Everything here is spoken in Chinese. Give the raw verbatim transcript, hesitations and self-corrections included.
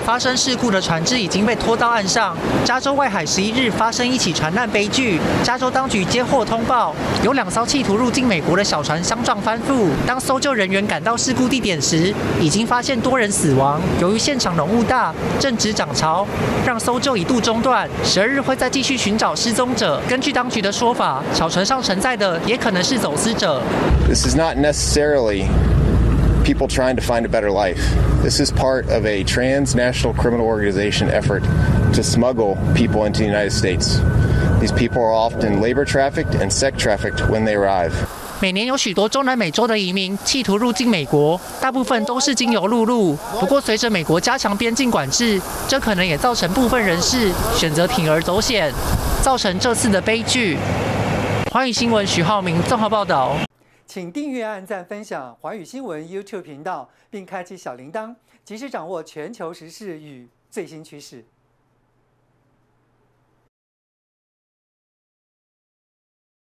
发生事故的船只已经被拖到岸上。加州外海十一日发生一起船难悲剧，加州当局接获通报，有两艘企图入境美国的小船相撞翻覆。当搜救人员赶到事故地点时，已经发现多人死亡。由于现场浓雾大，正值涨潮，让搜救一度中断。十二日会再继续寻找失踪者。根据当局的说法，小船上承载的也可能是走私者。 This is not necessarily people trying to find a better life. This is part of a transnational criminal organization effort to smuggle people into the United States. These people are often labor trafficked and sex trafficked when they arrive. 每年有许多中南美洲的移民企图入境美国，大部分都是经由陆路。不过，随着美国加强边境管制，这可能也造成部分人士选择铤而走险，造成这次的悲剧。华语新闻许浩明综合报道。 请订阅、按赞、分享华语新闻 YouTube 频道，并开启小铃铛，及时掌握全球时事与最新趋势。